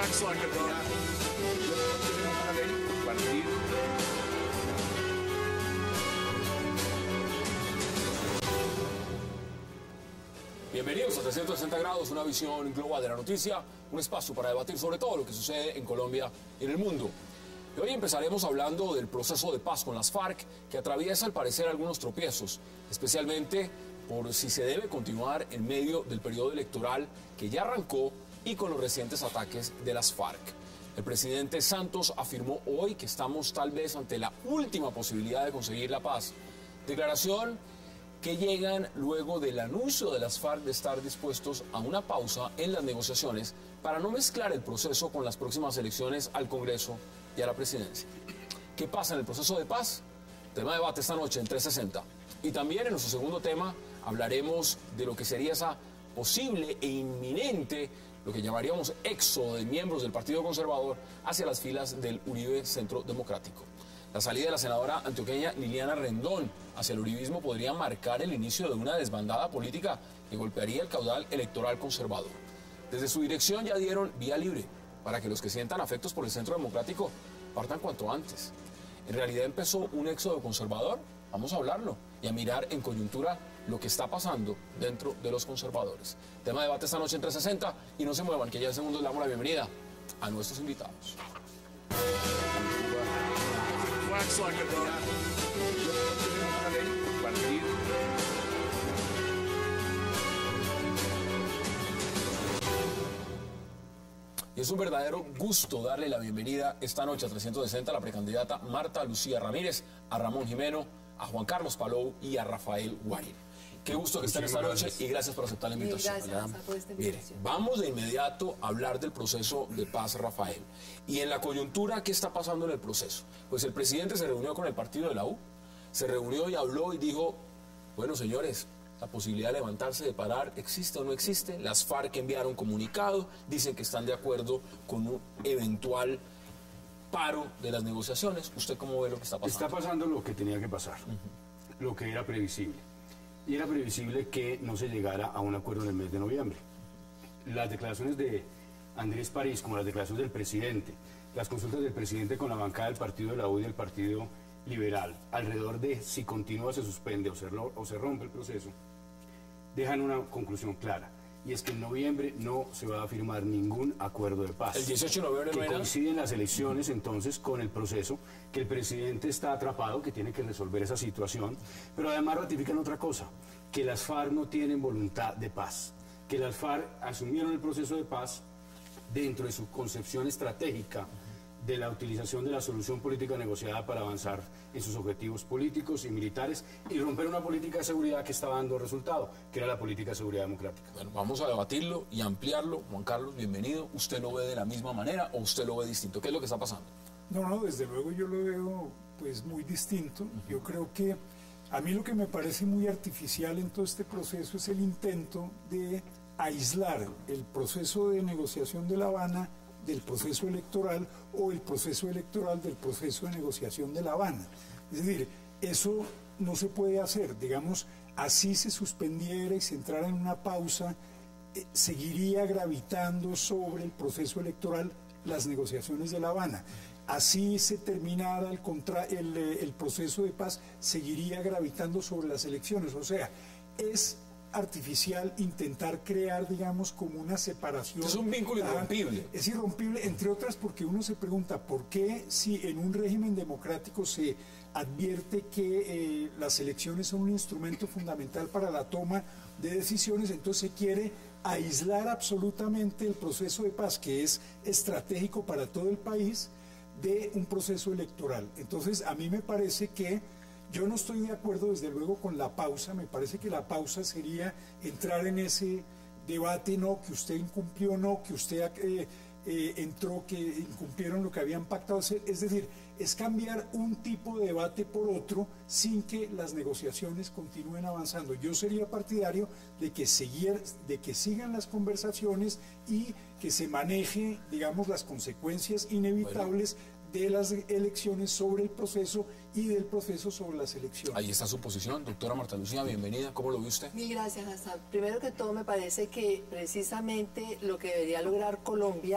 Bienvenidos a 360 grados, una visión global de la noticia, un espacio para debatir sobre todo lo que sucede en Colombia y en el mundo. Y hoy empezaremos hablando del proceso de paz con las FARC, que atraviesa al parecer algunos tropiezos, especialmente por si se debe continuar en medio del periodo electoral que ya arrancó y con los recientes ataques de las FARC. El presidente Santos afirmó hoy que estamos tal vez ante la última posibilidad de conseguir la paz. Declaración que llegan luego del anuncio de las FARC de estar dispuestos a una pausa en las negociaciones para no mezclar el proceso con las próximas elecciones al Congreso y a la presidencia. ¿Qué pasa en el proceso de paz? Tema de debate esta noche en 360. Y también en nuestro segundo tema hablaremos de lo que sería esa posible e inminente, lo que llamaríamos éxodo de miembros del Partido Conservador hacia las filas del Uribe Centro Democrático. La salida de la senadora antioqueña Liliana Rendón hacia el uribismo podría marcar el inicio de una desbandada política que golpearía el caudal electoral conservador. Desde su dirección ya dieron vía libre para que los que sientan afectos por el Centro Democrático partan cuanto antes. ¿En realidad empezó un éxodo conservador? Vamos a hablarlo y a mirar en coyuntura lo que está pasando dentro de los conservadores. Tema de debate esta noche en 360 y no se muevan, que ya en segundos le damos la bienvenida a nuestros invitados. Y es un verdadero gusto darle la bienvenida esta noche a 360 a la precandidata Marta Lucía Ramírez, a Ramón Jimeno, a Juan Carlos Palou y a Rafael Guarín. Qué gusto que estén esta noche y gracias por aceptar la invitación. Gracias por esta invitación. Mire, vamos de inmediato a hablar del proceso de paz, Rafael. Y en la coyuntura, ¿qué está pasando en el proceso? Pues el presidente se reunió con el partido de la U, se reunió y habló y dijo, bueno, señores, la posibilidad de levantarse, de parar, ¿existe o no existe? Las FARC enviaron comunicado, dicen que están de acuerdo con un eventual paro de las negociaciones. ¿Usted cómo ve lo que está pasando? Está pasando lo que tenía que pasar, lo que era previsible. Y era previsible que no se llegara a un acuerdo en el mes de noviembre. Las declaraciones de Andrés París, como las declaraciones del presidente, las consultas del presidente con la bancada del partido de la U y del Partido Liberal, alrededor de si continúa, se suspende o se rompe el proceso, dejan una conclusión clara. Y es que en noviembre no se va a firmar ningún acuerdo de paz. El 18 de noviembre que coinciden las elecciones entonces con el proceso, que el presidente está atrapado, que tiene que resolver esa situación, pero además ratifican otra cosa, que las FARC no tienen voluntad de paz, que las FARC asumieron el proceso de paz dentro de su concepción estratégica de la utilización de la solución política negociada para avanzar en sus objetivos políticos y militares y romper una política de seguridad que estaba dando resultado, que era la política de seguridad democrática. Bueno, vamos a debatirlo y ampliarlo. Juan Carlos, bienvenido. ¿Usted lo ve de la misma manera o usted lo ve distinto? ¿Qué es lo que está pasando? No, desde luego yo lo veo pues muy distinto. Yo creo que a mí lo que me parece muy artificial en todo este proceso es el intento de aislar el proceso de negociación de La Habana del proceso electoral o el proceso electoral del proceso de negociación de La Habana. Es decir, eso no se puede hacer. Digamos, así se suspendiera y se entrara en una pausa, seguiría gravitando sobre el proceso electoral las negociaciones de La Habana. Así se terminara el proceso de paz, seguiría gravitando sobre las elecciones. O sea, es artificial intentar crear, digamos, como una separación. Es un vínculo irrompible. Es irrompible, entre otras, porque uno se pregunta por qué, si en un régimen democrático se advierte que las elecciones son un instrumento fundamental para la toma de decisiones, entonces se quiere aislar absolutamente el proceso de paz, que es estratégico para todo el país, de un proceso electoral. Entonces, a mí me parece que yo no estoy de acuerdo, desde luego, con la pausa. Me parece que la pausa sería entrar en ese debate, no, que usted incumplió, no, que usted entró, que incumplieron lo que habían pactado hacer. Es decir, es cambiar un tipo de debate por otro sin que las negociaciones continúen avanzando. Yo sería partidario de que sigan las conversaciones y que se maneje, digamos, las consecuencias inevitables de las elecciones sobre el proceso y del proceso sobre las elecciones. Ahí está su posición, doctora Marta Lucía, bienvenida. ¿Cómo lo ve usted? Mil gracias, Hassan. Primero que todo, me parece que precisamente lo que debería lograr Colombia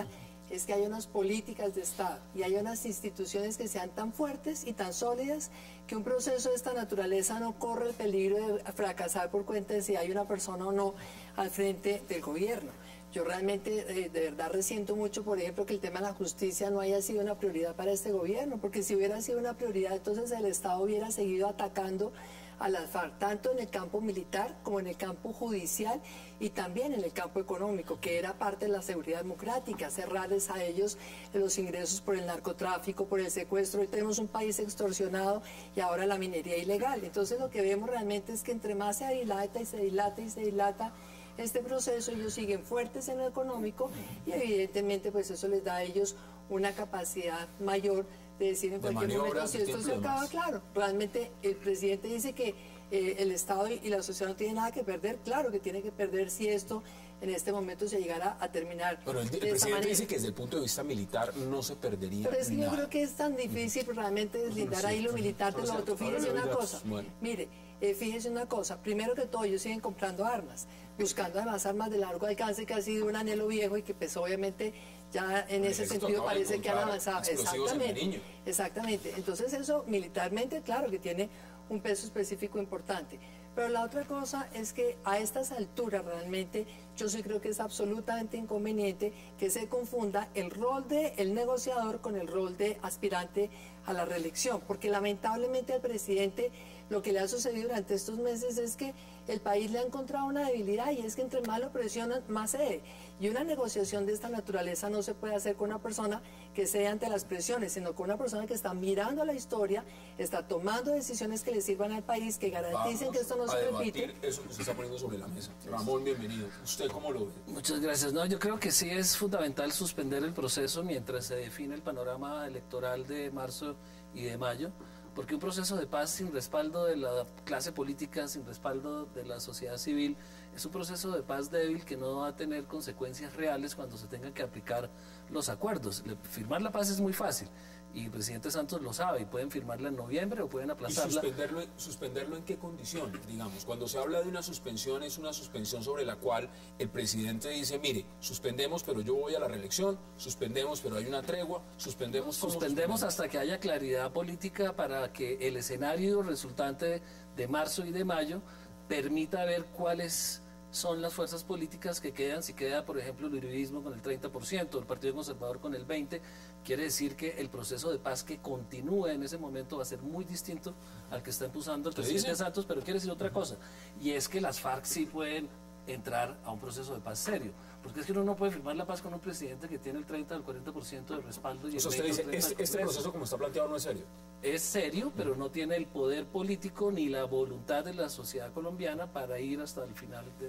es que hay unas políticas de Estado y hay unas instituciones que sean tan fuertes y tan sólidas que un proceso de esta naturaleza no corre el peligro de fracasar por cuenta de si hay una persona o no al frente del gobierno. Yo realmente, de verdad, resiento mucho, por ejemplo, que el tema de la justicia no haya sido una prioridad para este gobierno, porque si hubiera sido una prioridad, entonces el Estado hubiera seguido atacando a las FARC, tanto en el campo militar como en el campo judicial y también en el campo económico, que era parte de la seguridad democrática, cerrarles a ellos los ingresos por el narcotráfico, por el secuestro. Hoy tenemos un país extorsionado y ahora la minería ilegal. Entonces lo que vemos realmente es que entre más se dilata y se dilata y se dilata este proceso, ellos siguen fuertes en lo económico y evidentemente pues eso les da a ellos una capacidad mayor de decir en cualquier momento si esto se acaba. Claro, realmente el presidente dice que el Estado y la sociedad no tienen nada que perder. Claro que tiene que perder si esto en este momento se llegara a terminar. Pero el presidente dice que desde el punto de vista militar no se perdería. Pero es que yo creo que es tan difícil realmente deslindar ahí lo militar de lo otro. Fíjense una cosa, mire, fíjense una cosa, primero que todo ellos siguen comprando armas, buscando además armas de largo alcance, que ha sido un anhelo viejo y que pues obviamente ya en ese sentido parece que han avanzado. Exactamente, exactamente. Entonces eso militarmente, claro que tiene un peso específico importante. Pero la otra cosa es que a estas alturas realmente yo sí creo que es absolutamente inconveniente que se confunda el rol del negociador con el rol de aspirante a la reelección, porque lamentablemente al presidente lo que le ha sucedido durante estos meses es que el país le ha encontrado una debilidad y es que entre más lo presionan, más cede. Y una negociación de esta naturaleza no se puede hacer con una persona que cede ante las presiones, sino con una persona que está mirando la historia, está tomando decisiones que le sirvan al país, que garanticen que esto no se repite. Eso que usted está poniendo sobre la mesa. Ramón, bienvenido. ¿Usted cómo lo ve? Muchas gracias. No, yo creo que sí es fundamental suspender el proceso mientras se define el panorama electoral de marzo y de mayo, porque un proceso de paz sin respaldo de la clase política, sin respaldo de la sociedad civil, es un proceso de paz débil que no va a tener consecuencias reales cuando se tengan que aplicar los acuerdos. Firmar la paz es muy fácil y el presidente Santos lo sabe y pueden firmarla en noviembre o pueden aplazarla. ¿Y suspenderlo en qué condiciones? Digamos, cuando se habla de una suspensión, es una suspensión sobre la cual el presidente dice, mire, suspendemos pero yo voy a la reelección, suspendemos pero hay una tregua, suspendemos hasta que haya claridad política para que el escenario resultante de marzo y de mayo permita ver cuáles son las fuerzas políticas que quedan. Si queda, por ejemplo, el uribismo con el 30%, el Partido Conservador con el 20%, quiere decir que el proceso de paz que continúe en ese momento va a ser muy distinto al que está impulsando el presidente Santos, pero quiere decir otra cosa, y es que las FARC sí pueden entrar a un proceso de paz serio, porque es que uno no puede firmar la paz con un presidente que tiene el 30 o el 40% de respaldo. Y usted dice, este proceso como está planteado no es serio. Es serio, pero no tiene el poder político ni la voluntad de la sociedad colombiana para ir hasta el final de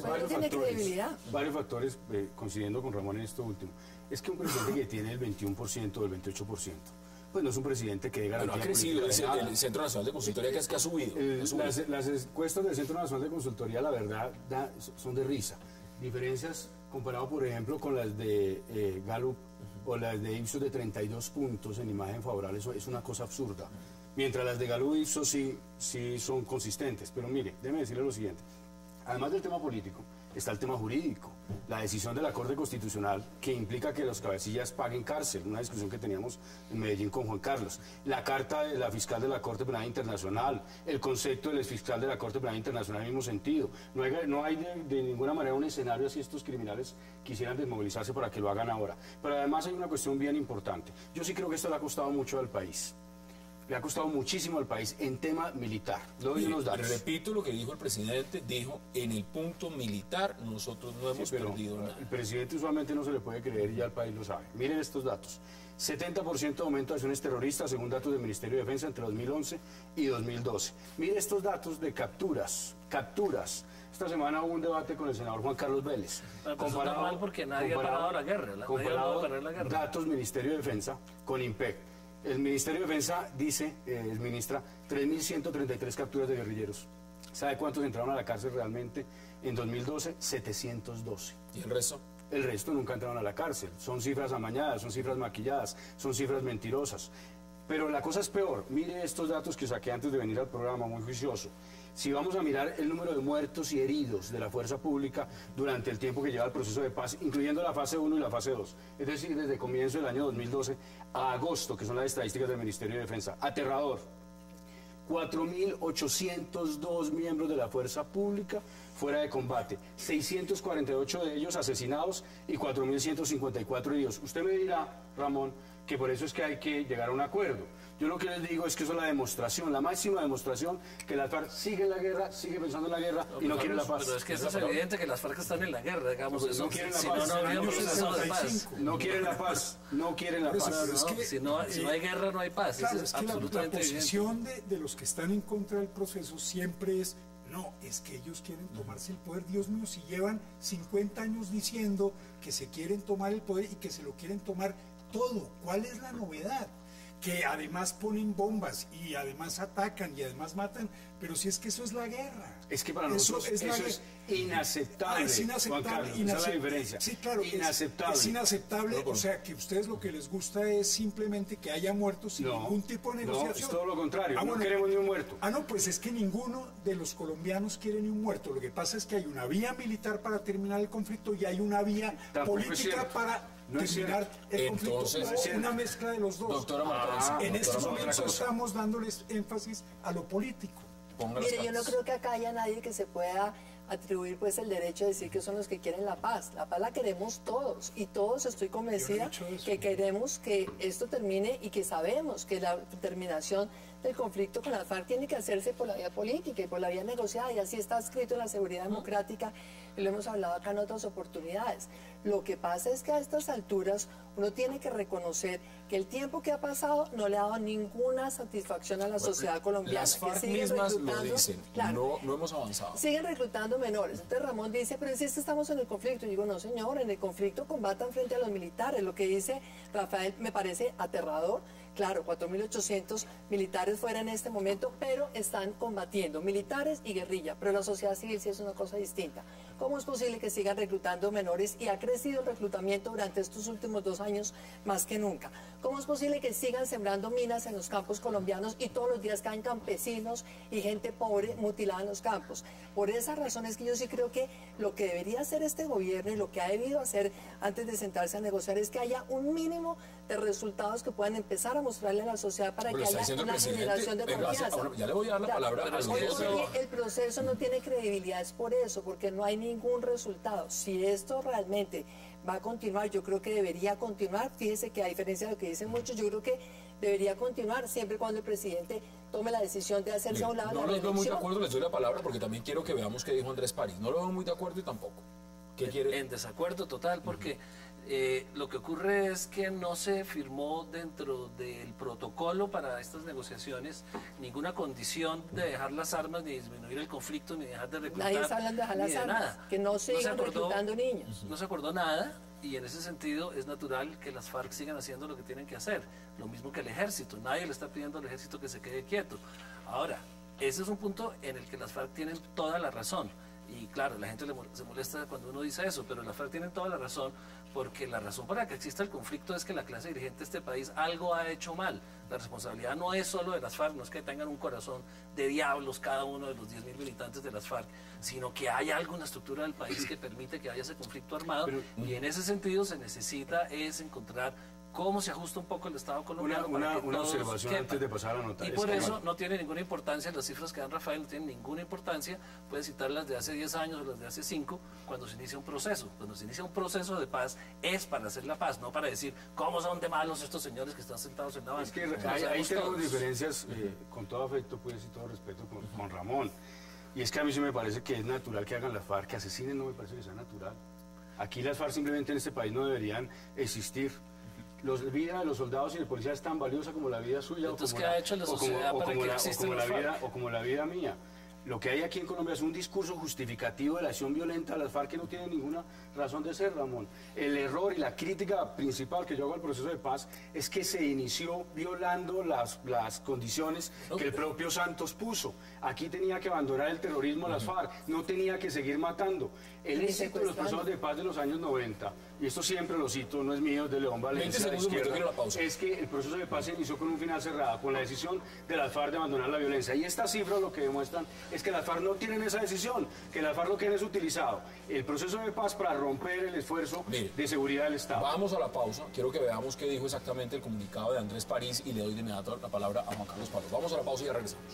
varios factores, coincidiendo con Ramón en esto último. Es que un presidente que tiene el 21% o el 28%, pues no es un presidente que dé garantía. Pero ha crecido el Centro Nacional de Consultoría, que es que ha subido. Las encuestas del Centro Nacional de Consultoría, la verdad, son de risa. Diferencias comparado, por ejemplo, con las de Gallup o las de Ipsos de 32 puntos en imagen favorable, eso es una cosa absurda. Mientras las de Gallup y Ipsos sí son consistentes. Pero mire, déjeme decirle lo siguiente. Además del tema político, está el tema jurídico. La decisión de la Corte Constitucional que implica que los cabecillas paguen cárcel, una discusión que teníamos en Medellín con Juan Carlos. La carta de la fiscal de la Corte Penal Internacional, el concepto del fiscal de la Corte Penal Internacional en el mismo sentido. No hay de ninguna manera un escenario así estos criminales quisieran desmovilizarse para que lo hagan ahora. Pero además hay una cuestión bien importante. Yo sí creo que esto le ha costado mucho al país. Le ha costado muchísimo al país en tema militar. Repito lo que dijo el presidente, dijo, en el punto militar nosotros no hemos perdido nada. El presidente usualmente no se le puede creer y ya el país lo sabe. Miren estos datos. 70% de aumento de acciones terroristas según datos del Ministerio de Defensa entre 2011 y 2012. Miren estos datos de capturas. Esta semana hubo un debate con el senador Juan Carlos Vélez. Comparado mal porque nadie ha parado la guerra. Datos Ministerio de Defensa con IMPEC. El Ministerio de Defensa dice, ministra, 3.133 capturas de guerrilleros. ¿Sabe cuántos entraron a la cárcel realmente? En 2012, 712. ¿Y el resto? El resto nunca entraron a la cárcel. Son cifras amañadas, son cifras maquilladas, son cifras mentirosas. Pero la cosa es peor. Mire estos datos que saqué antes de venir al programa, muy juicioso. Si vamos a mirar el número de muertos y heridos de la fuerza pública durante el tiempo que lleva el proceso de paz, incluyendo la fase 1 y la fase 2, es decir, desde comienzo del año 2012 a agosto, que son las estadísticas del Ministerio de Defensa, aterrador. 4.802 miembros de la fuerza pública fuera de combate, 648 de ellos asesinados y 4.154 heridos. Usted me dirá, Ramón, que por eso es que hay que llegar a un acuerdo. Yo lo que les digo es que eso es la demostración, la máxima demostración que las FARC sigue en la guerra, sigue pensando en la guerra y no quiere la paz. Pero es que eso es evidente que las FARC están en la guerra, digamos. No quieren la si paz. no habríamos proceso de paz. No quieren la paz, no quieren la paz. Claro, es que, Si no hay guerra, no hay paz. Claro, Eso es que absolutamente la evidente. posición de los que están en contra del proceso siempre es, no, es que ellos quieren tomarse el poder. Dios mío, si llevan 50 años diciendo que se quieren tomar el poder y que se lo quieren tomar todo, ¿cuál es la novedad? Que además ponen bombas y además atacan y además matan, pero si es que eso es la guerra. Es que para nosotros eso es inaceptable. Es inaceptable. Juan Carlos, esa es la diferencia. Sí, claro, inaceptable. Es inaceptable, o sea, que a ustedes lo que les gusta es simplemente que haya muertos sin ningún tipo de negociación. No, es todo lo contrario, no bueno, queremos ni un muerto. No, pues es que ninguno de los colombianos quiere ni un muerto. Lo que pasa es que hay una vía militar para terminar el conflicto y hay una vía política para terminar el conflicto. Una mezcla de los dos. Doctora Martínez, en estos momentos estamos dándoles énfasis a lo político. Mire, yo no creo que acá haya nadie que se pueda atribuir pues el derecho de decir que son los que quieren la paz. La paz la queremos todos y todos estoy convencida que queremos que esto termine y que sabemos que la terminación del conflicto con las FARC tiene que hacerse por la vía política y por la vía negociada, y así está escrito en la seguridad democrática y lo hemos hablado acá en otras oportunidades. Lo que pasa es que a estas alturas uno tiene que reconocer que el tiempo que ha pasado no le ha dado ninguna satisfacción a la sociedad colombiana. Las FARC mismas lo dicen, no hemos avanzado. Siguen reclutando menores. Entonces Ramón dice, pero si es que estamos en el conflicto. Y digo, no señor, en el conflicto combatan frente a los militares. Lo que dice Rafael me parece aterrador. Claro, 4.800 militares fuera en este momento, pero están combatiendo, militares y guerrilla. Pero la sociedad civil sí es una cosa distinta. ¿Cómo es posible que sigan reclutando menores y ha crecido el reclutamiento durante estos últimos 2 años más que nunca? ¿Cómo es posible que sigan sembrando minas en los campos colombianos y todos los días caen campesinos y gente pobre mutilada en los campos? Por esa razón es que yo sí creo que lo que debería hacer este gobierno y lo que ha debido hacer antes de sentarse a negociar es que haya un mínimo de resultados que puedan empezar a mostrarle a la sociedad para que haya una generación de confianza. Ya le voy a dar la palabra a los dos. El proceso no tiene credibilidad, es por eso, porque no hay ningún resultado. Si esto realmente va a continuar, yo creo que debería continuar. Fíjese que a diferencia de lo que dicen muchos, yo creo que debería continuar siempre cuando el presidente tome la decisión de hacerse a un lado. No los veo muy de acuerdo, les doy la palabra porque también quiero que veamos qué dijo Andrés París. No lo veo muy de acuerdo y tampoco. ¿Qué quiere? En desacuerdo total, porque lo que ocurre es que no se firmó dentro del protocolo para estas negociaciones ninguna condición de dejar las armas, ni disminuir el conflicto, ni dejar de reclutar. Nadie está hablando de dejar las armas, que no sigan reclutando niños. No se acordó nada, y en ese sentido es natural que las FARC sigan haciendo lo que tienen que hacer. Lo mismo que el ejército, nadie le está pidiendo al ejército que se quede quieto. Ahora, ese es un punto en el que las FARC tienen toda la razón. Y claro, la gente se molesta cuando uno dice eso, pero las FARC tienen toda la razón, porque la razón para que exista el conflicto es que la clase dirigente de este país algo ha hecho mal. La responsabilidad no es solo de las FARC, no es que tengan un corazón de diablos cada uno de los 10.000 militantes de las FARC, sino que hay algo en la estructura del país que permite que haya ese conflicto armado, y en ese sentido se necesita es encontrar cómo se ajusta un poco el Estado colombiano. Una observación quepan. antes de pasar a la nota. Y por eso no tiene ninguna importancia, las cifras que dan Rafael no tienen ninguna importancia, puede citar las de hace 10 años o las de hace 5, cuando se inicia un proceso. Cuando se inicia un proceso de paz es para hacer la paz, no para decir cómo son de malos estos señores que están sentados en la banca. Es que ahí tenemos diferencias, con todo afecto pues y todo respeto con Ramón. Y es que a mí sí me parece que es natural que hagan las FARC, que asesinen no me parece que sea natural. Aquí las FARC simplemente en este país no deberían existir. La vida de los soldados y de policía es tan valiosa como la vida suya o como la vida mía. Lo que hay aquí en Colombia es un discurso justificativo de la acción violenta de las FARC que no tiene ninguna razón de ser, Ramón. El error y la crítica principal que yo hago al proceso de paz es que se inició violando las condiciones que el propio Santos puso. Aquí tenía que abandonar el terrorismo a las FARC, no tenía que seguir matando. El éxito de los procesos de paz de los años 90, y esto siempre lo cito, no es mío, es de León Valencia, de la izquierda, es que el proceso de paz se inició con un final cerrado, con la decisión de las FARC de abandonar la violencia. Y estas cifras lo que demuestran es que las FARC no tienen esa decisión, que las FARC lo que han es utilizado el proceso de paz para romper el esfuerzo de seguridad del Estado. Vamos a la pausa. Quiero que veamos qué dijo exactamente el comunicado de Andrés París y le doy de inmediato la palabra a Juan Carlos Palos. Vamos a la pausa y ya regresamos.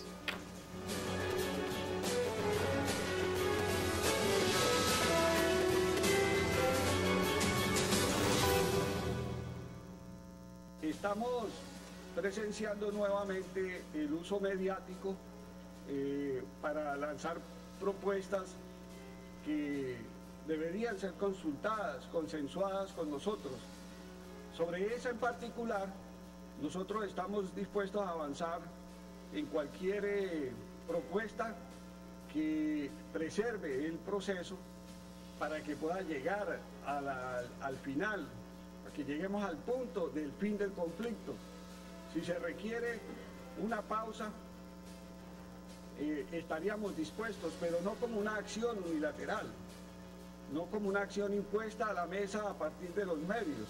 Estamos presenciando nuevamente el uso mediático para lanzar propuestas que deberían ser consultadas, consensuadas con nosotros. Sobre esa en particular, nosotros estamos dispuestos a avanzar en cualquier propuesta que preserve el proceso para que pueda llegar al final, para que lleguemos al punto del fin del conflicto. Si se requiere una pausa, estaríamos dispuestos, pero no como una acción unilateral, no como una acción impuesta a la mesa a partir de los medios.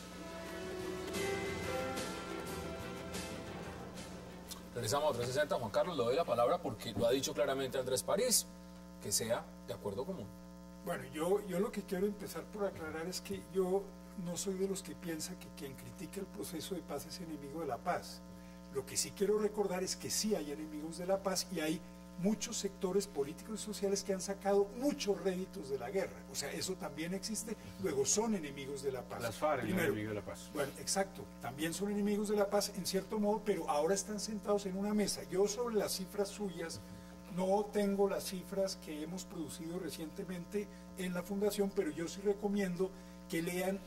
Regresamos a 360. Juan Carlos, le doy la palabra porque lo ha dicho claramente Andrés París, que sea de acuerdo común. Bueno, yo lo que quiero empezar por aclarar es que yo no soy de los que piensa que quien critica el proceso de paz es enemigo de la paz. Lo que sí quiero recordar es que sí hay enemigos de la paz y hay muchos sectores políticos y sociales que han sacado muchos réditos de la guerra. O sea, eso también existe. Luego son enemigos de la paz. Las FARC son enemigos de la paz. Bueno, exacto. También son enemigos de la paz en cierto modo, pero ahora están sentados en una mesa. Yo sobre las cifras suyas no tengo las cifras que hemos producido recientemente en la Fundación, pero yo sí recomiendo que lean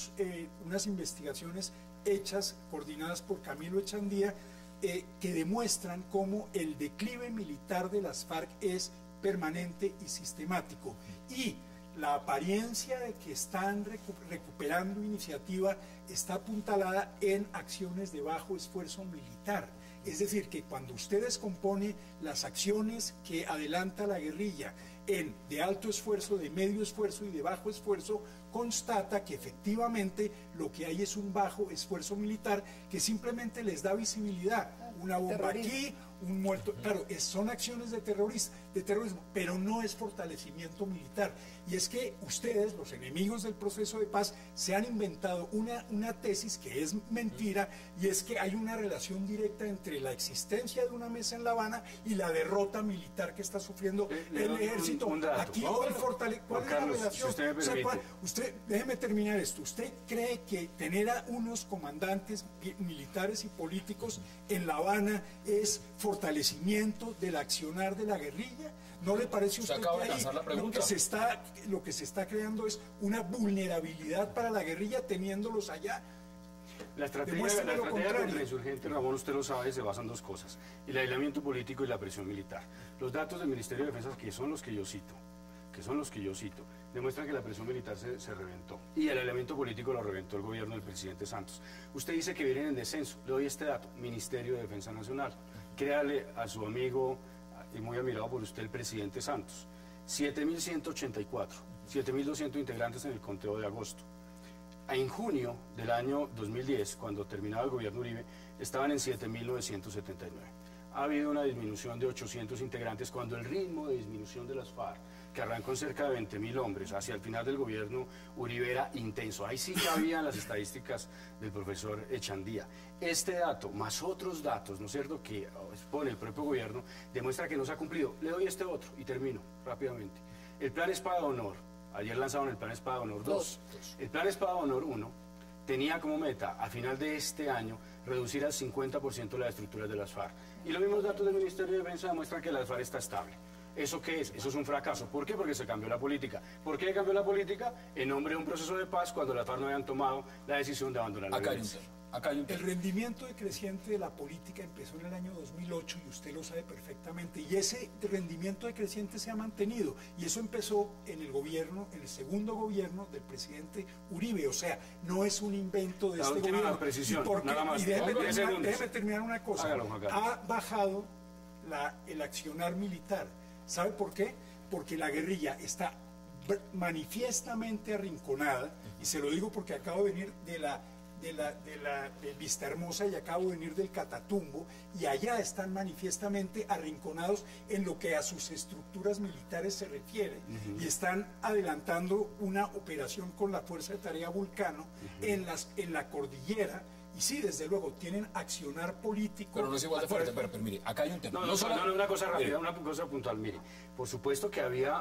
unas investigaciones hechas, coordinadas por Camilo Echandía, que demuestran cómo el declive militar de las FARC es permanente y sistemático. Y la apariencia de que están recuperando iniciativa está apuntalada en acciones de bajo esfuerzo militar. Es decir, que cuando usted descompone las acciones que adelanta la guerrilla en de alto esfuerzo, de medio esfuerzo y de bajo esfuerzo, constata que efectivamente lo que hay es un bajo esfuerzo militar que simplemente les da visibilidad. Una bomba aquí, un muerto. Claro, son acciones de terrorismo, pero no es fortalecimiento militar. Y es que ustedes, los enemigos del proceso de paz, se han inventado una tesis que es mentira, y es que hay una relación directa entre la existencia de una mesa en La Habana y la derrota militar que está sufriendo el ejército. Aquí hoy ¿cuál es la relación? Si usted me permite. Déjeme terminar esto. ¿Usted cree que tener a unos comandantes militares y políticos en La Habana es fortalecimiento del accionar de la guerrilla? ¿No le parece a usted que ahí lo que se está creando es una vulnerabilidad para la guerrilla teniéndolos allá? La estrategia contra el insurgente, Ramón, usted lo sabe, se basa en dos cosas: el aislamiento político y la presión militar. Los datos del Ministerio de Defensa, que son los que yo cito, demuestran que la presión militar se reventó y el aislamiento político lo reventó el gobierno del presidente Santos. Usted dice que vienen en descenso. Le doy este dato: Ministerio de Defensa Nacional. Créale a su amigo y muy admirado por usted, el presidente Santos. 7.184, 7.200 integrantes en el conteo de agosto. En junio del año 2010, cuando terminaba el gobierno Uribe, estaban en 7.979. Ha habido una disminución de 800 integrantes cuando el ritmo de disminución de las FARC, que arrancó en cerca de 20.000 hombres hacia el final del gobierno Uribe, era intenso. Ahí sí cabían las estadísticas del profesor Echandía. Este dato, más otros datos, ¿no es cierto?, que expone el propio gobierno, demuestra que no se ha cumplido. Le doy este otro y termino rápidamente. El Plan Espada de Honor, ayer lanzaron el Plan Espada de Honor 2. El Plan Espada de Honor 1 tenía como meta, a final de este año, reducir al 50% las estructuras de las FARC. Y los mismos datos del Ministerio de Defensa demuestran que la FARC está estable. ¿Eso qué es? Eso es un fracaso. ¿Por qué? Porque se cambió la política. ¿Por qué cambió la política? En nombre de un proceso de paz, cuando las FARC no habían tomado la decisión de abandonar la violencia. El rendimiento decreciente de la política empezó en el año 2008 y usted lo sabe perfectamente, y ese rendimiento decreciente se ha mantenido, y eso empezó en el gobierno, en el segundo gobierno del presidente Uribe. O sea, no es un invento de este gobierno. Y déjeme terminar una cosa. Ha bajado el accionar militar. ¿Sabe por qué? Porque la guerrilla está manifiestamente arrinconada, y se lo digo porque acabo de venir de la de Vistahermosa y acabo de venir del Catatumbo, y allá están manifiestamente arrinconados en lo que a sus estructuras militares se refiere, y están adelantando una operación con la Fuerza de Tarea Vulcano en la cordillera. Y sí, desde luego, tienen accionar político. Pero no es igual de fuerte, pero mire, acá hay un tema. No, una cosa rápida, una cosa puntual. Mire, por supuesto que había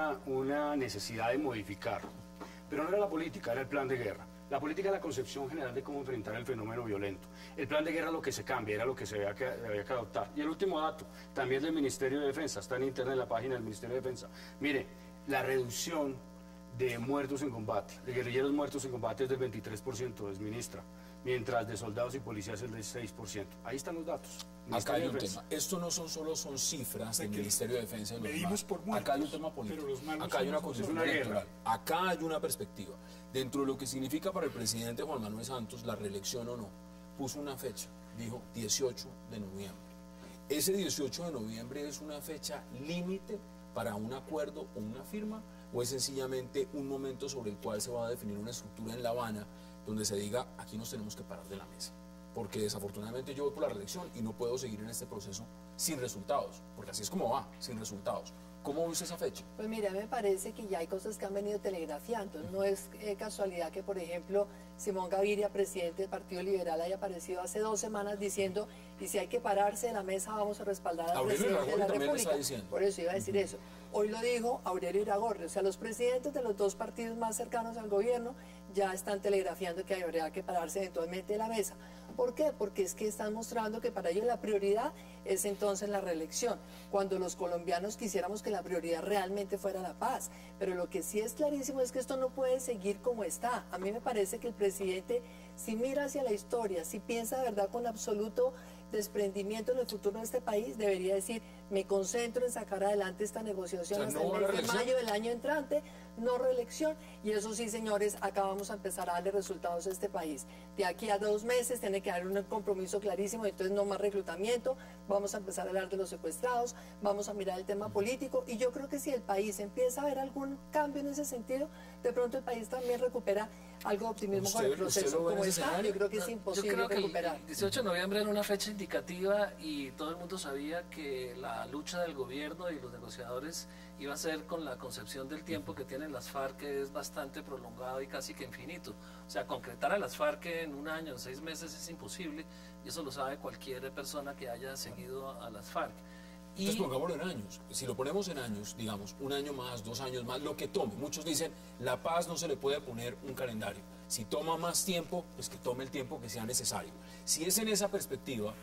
una necesidad de modificar, pero no era la política, era el plan de guerra. La política es la concepción general de cómo enfrentar el fenómeno violento. El plan de guerra es lo que se cambia, era lo que había que adoptar. Y el último dato, también del Ministerio de Defensa, está en internet en la página del Ministerio de Defensa. Mire, la reducción de muertos en combate, de guerrilleros muertos en combate es del 23%, es ministra, mientras de soldados y policías es del 6%. Ahí están los datos. Acá hay un tema. Esto no son solo cifras del Ministerio de Defensa. Medimos por muertos, acá hay un tema político. Acá hay una condición electoral. Acá hay una perspectiva. Dentro de lo que significa para el presidente Juan Manuel Santos la reelección o no, puso una fecha, dijo 18 de noviembre. Ese 18 de noviembre es una fecha límite para un acuerdo o una firma, o es sencillamente un momento sobre el cual se va a definir una estructura en La Habana donde se diga, aquí nos tenemos que parar de la mesa, porque desafortunadamente yo voy por la reelección y no puedo seguir en este proceso sin resultados, porque así es como va, sin resultados. ¿Cómo viste esa fecha? Pues mira, me parece que ya hay cosas que han venido telegrafiando. No es casualidad que, por ejemplo, Simón Gaviria, presidente del Partido Liberal, haya aparecido hace 2 semanas diciendo, y si hay que pararse de la mesa, vamos a respaldar al presidente de la República. Por eso iba a decir eso. Hoy lo dijo Aurelio Iragorri. O sea, los presidentes de los 2 partidos más cercanos al gobierno ya están telegrafiando que habría que pararse eventualmente de la mesa. ¿Por qué? Porque es que están mostrando que para ellos la prioridad es entonces la reelección, cuando los colombianos quisiéramos que la prioridad realmente fuera la paz. Pero lo que sí es clarísimo es que esto no puede seguir como está. A mí me parece que el presidente, si mira hacia la historia, si piensa de verdad con absoluto desprendimiento en el futuro de este país, debería decir, me concentro en sacar adelante esta negociación hasta el mes de mayo del año entrante, no reelección, y eso sí, señores, acá vamos a empezar a darle resultados a este país. De aquí a 2 meses tiene que haber un compromiso clarísimo, entonces no más reclutamiento, vamos a empezar a hablar de los secuestrados, vamos a mirar el tema político, y yo creo que si el país empieza a ver algún cambio en ese sentido, de pronto el país también recupera algo de optimismo con el proceso como está. Yo creo que es imposible recuperar. El 18 de noviembre era una fecha indicativa y todo el mundo sabía que la lucha del gobierno y los negociadores iba a ser con la concepción del tiempo que tienen las FARC, que es bastante prolongado y casi que infinito. O sea, concretar a las FARC en 1 año, en 6 meses es imposible, y eso lo sabe cualquier persona que haya seguido a las FARC. Entonces pongámoslo en años. Si lo ponemos en años, digamos, 1 año más, 2 años más, lo que tome. Muchos dicen, la paz no se le puede poner un calendario. Si toma más tiempo, pues que tome el tiempo que sea necesario. Si es en esa perspectiva,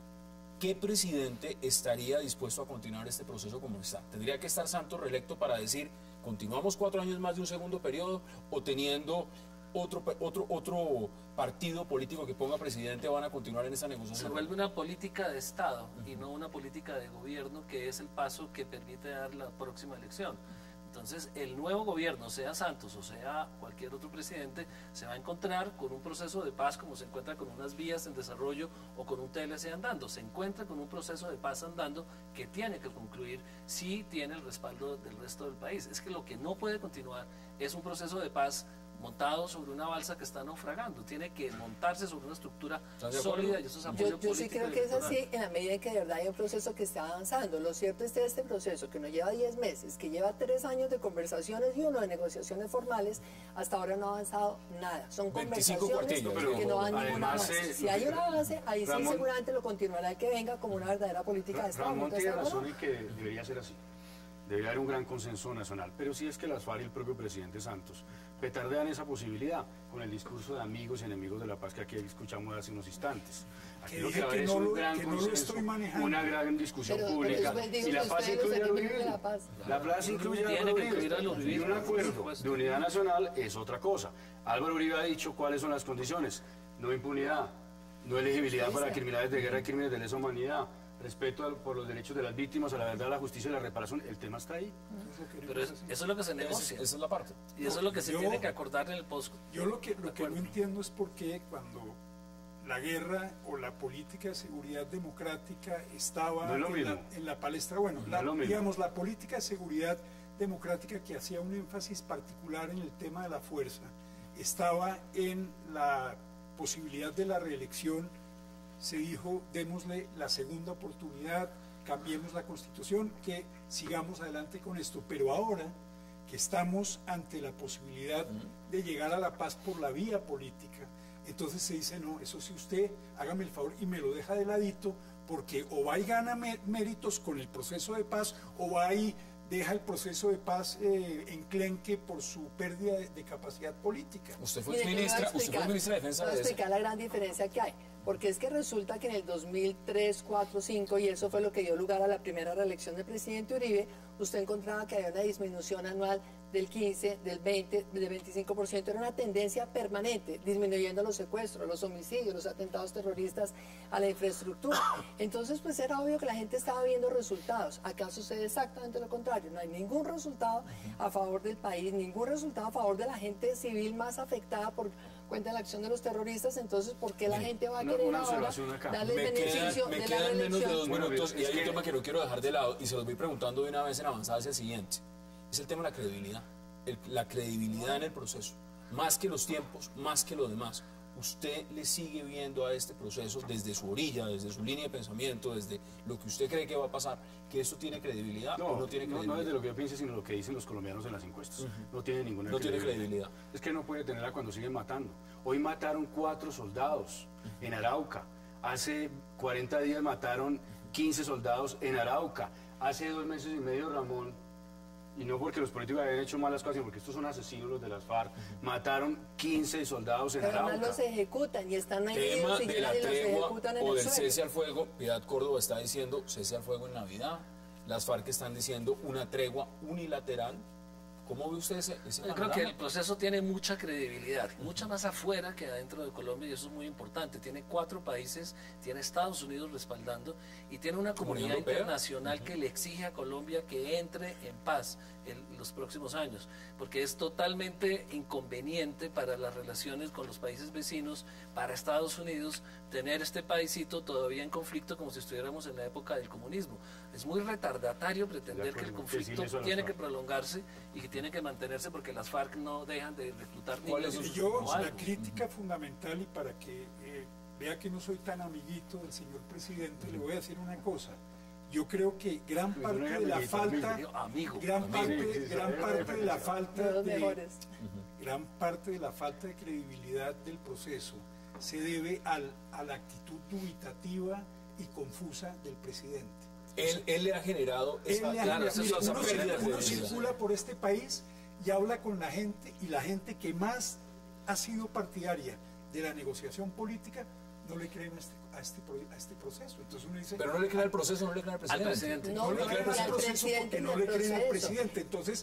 ¿qué presidente estaría dispuesto a continuar este proceso como está? ¿Tendría que estar Santos reelecto para decir, continuamos 4 años más de un segundo periodo, o teniendo otro partido político que ponga presidente van a continuar en esa negociación? Se vuelve una política de Estado y no una política de gobierno, que es el paso que permite dar la próxima elección. Entonces, el nuevo gobierno, sea Santos o sea cualquier otro presidente, se va a encontrar con un proceso de paz como se encuentra con unas vías en desarrollo o con un TLC andando. Se encuentra con un proceso de paz andando que tiene que concluir si tiene el respaldo del resto del país. Es que lo que no puede continuar es un proceso de paz montado sobre una balsa que está naufragando. Tiene que montarse sobre una estructura sólida y eso es apoyo político. Yo sí creo que es así en la medida en que de verdad hay un proceso que está avanzando. Lo cierto es que este proceso, que nos lleva 10 meses, que lleva 3 años de conversaciones y 1 de negociaciones formales, hasta ahora no ha avanzado nada. Son conversaciones que no van ninguna avance. Si hay un avance, ahí sí seguramente lo continuará que venga como una verdadera política de Estado. Ramón tiene razón en que debería ser así. Debería haber un gran consenso nacional. Pero sí es que las FARC y el propio presidente Santos petardean esa posibilidad con el discurso de amigos y enemigos de la paz que aquí escuchamos hace unos instantes. Aquí lo que va a haber es un gran consenso, una gran discusión pública. Y la paz incluye a los Uribe. La paz incluye a los Uribe. Y un acuerdo de unidad nacional es otra cosa. Álvaro Uribe ha dicho cuáles son las condiciones. No impunidad, no elegibilidad para criminales de guerra y crímenes de lesa humanidad, respeto por los derechos de las víctimas, a la verdad, la justicia y la reparación. El tema está ahí. Pero eso es lo que se negocia. Esa es la parte. Y eso es lo que se tiene que acordar en el post. Yo lo que no entiendo es por qué cuando la guerra o la política de seguridad democrática estaba en la palestra, bueno, digamos, la política de seguridad democrática que hacía un énfasis particular en el tema de la fuerza, estaba en la posibilidad de la reelección, se dijo, démosle la segunda oportunidad, cambiemos la Constitución, que sigamos adelante con esto. Pero ahora que estamos ante la posibilidad de llegar a la paz por la vía política, entonces se dice, no, eso sí, usted hágame el favor y me lo deja de ladito, porque o va y gana méritos con el proceso de paz, o va y deja el proceso de paz enclenque por su pérdida de capacidad política. Usted fue ministra de Defensa de de eso. explicar la gran diferencia que hay. Porque es que resulta que en el 2003, 4, 5, y eso fue lo que dio lugar a la primera reelección del presidente Uribe, usted encontraba que había una disminución anual del 15, del 20, del 25%, era una tendencia permanente, disminuyendo los secuestros, los homicidios, los atentados terroristas a la infraestructura. Entonces, pues era obvio que la gente estaba viendo resultados. Acá sucede exactamente lo contrario, no hay ningún resultado a favor del país, ningún resultado a favor de la gente civil más afectada por cuenta de la acción de los terroristas. Entonces, ¿por qué la gente va a querer ahora darle el beneficio me de la quedan menos de 2 reelección? minutos y hay un tema que no quiero dejar de lado y se los voy preguntando de una vez en avanzada hacia el siguiente. Es el tema de la credibilidad. La credibilidad en el proceso. Más que los tiempos, más que lo demás. ¿Usted le sigue viendo a este proceso desde su orilla, desde su línea de pensamiento, desde lo que usted cree que va a pasar, que esto tiene credibilidad o no tiene credibilidad? No desde lo que yo piense, sino lo que dicen los colombianos en las encuestas. No tiene ninguna No tiene credibilidad. Es que no puede tenerla cuando siguen matando. Hoy mataron 4 soldados en Arauca. Hace 40 días mataron 15 soldados en Arauca. Hace 2 meses y medio, Ramón, y no porque los políticos hayan hecho malas cosas, sino porque estos son asesinos los de las FARC, mataron 15 soldados en Pero Arauca. además los ejecutan y están ahí Tema y de la los tregua ejecutan en o el del suelo. cese al fuego. Piedad Córdoba está diciendo cese al fuego en Navidad. Las FARC están diciendo una tregua unilateral. ¿Cómo ve usted ese Yo creo panorama? que el proceso tiene mucha credibilidad, mucha más afuera que adentro de Colombia, y eso es muy importante. Tiene 4 países, tiene Estados Unidos respaldando y tiene una comunidad Europea. internacional que le exige a Colombia que entre en paz en los próximos años, porque es totalmente inconveniente para las relaciones con los países vecinos, para Estados Unidos, tener este paísito todavía en conflicto como si estuviéramos en la época del comunismo. Es muy retardatario pretender que el conflicto tiene que prolongarse y que tiene que mantenerse porque las FARC no dejan de reclutar niños. Y yo, como la algo. crítica fundamental, y para que vea que no soy tan amiguito del señor presidente, le voy a decir una cosa. Yo creo que gran parte de la falta, gran parte de la falta De los mejores. gran parte de la falta de credibilidad del proceso se debe a la actitud dubitativa y confusa del presidente. Él le ha generado esa, Mira, esa pérdida de uno credibilidad. circula por este país y habla con la gente, y la gente que más ha sido partidaria de la negociación política no le creen a este proceso. Entonces uno dice, Pero no le cree al proceso, no le cree al presidente. Al presidente. No, no le no, creen no, a ese al proceso presidente porque no del le creen al proceso. presidente. Entonces,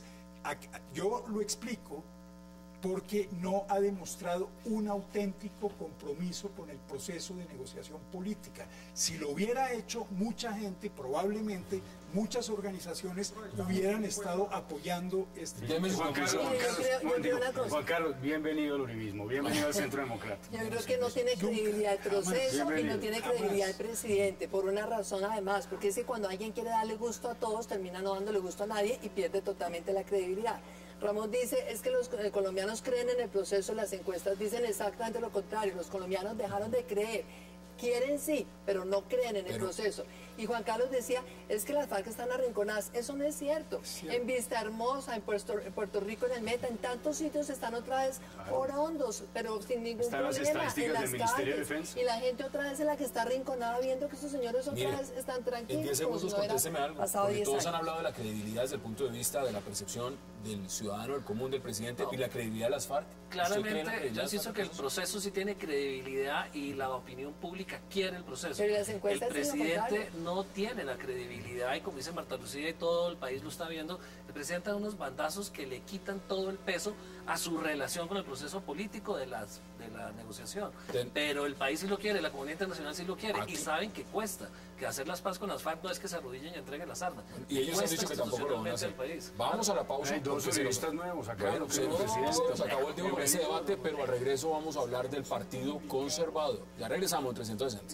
yo lo explico porque no ha demostrado un auténtico compromiso con el proceso de negociación política. Si lo hubiera hecho, mucha gente, probablemente muchas organizaciones hubieran estado apoyando este Deme su Juan Carlos, conclusión. Yo creo una cosa. Juan Carlos, bienvenido al uribismo, bienvenido al Centro Democrático. Yo creo que no tiene credibilidad el proceso y no Bienvenido. tiene credibilidad el presidente, por una razón además, porque es que cuando alguien quiere darle gusto a todos, termina no dándole gusto a nadie y pierde totalmente la credibilidad. Ramón dice, es que los colombianos creen en el proceso, las encuestas dicen exactamente lo contrario, los colombianos dejaron de creer. Quieren sí, pero no creen en el proceso. Y Juan Carlos decía, es que las FARC están arrinconadas. Eso no es cierto. En Vista Hermosa, en Puerto Rico, en el Meta, en tantos sitios están otra vez orondos, pero sin ningún Están las problema en estadísticas las del Ministerio de calles. Defensa. Y la gente otra vez es la que está arrinconada viendo que estos señores otra Mire, vez están tranquilos. En 10 segundos como si no hubiera contésteme algo, pasado porque 10 todos han años. hablado de la credibilidad desde el punto de vista de la percepción del ciudadano, del común, del presidente y la credibilidad de las FARC. ¿Usted cree en la Claramente, credibilidad yo de las insisto FARC? que el proceso sí tiene credibilidad y la opinión pública quiere el proceso. Pero las encuestas El dicen lo presidente contrario. no tiene la credibilidad y como dice Marta Lucía y todo el país lo está viendo, el presidente da unos bandazos que le quitan todo el peso a su relación con el proceso político de la negociación. Pero el país sí lo quiere, la comunidad internacional sí lo quiere y saben que cuesta, que hacer las paz con las FARC no es que se arrodillen y entreguen las armas. Y ellos han Cuesta dicho que tampoco lo van a hacer. institucionalmente al país. Vamos a la pausa. Hay 2 porque se nos- periodistas nuevos acá. Bueno, se nos acabó el tiempo para ese Bienvenido. debate, pero al regreso vamos a hablar del Partido Conservador. Ya regresamos en 360.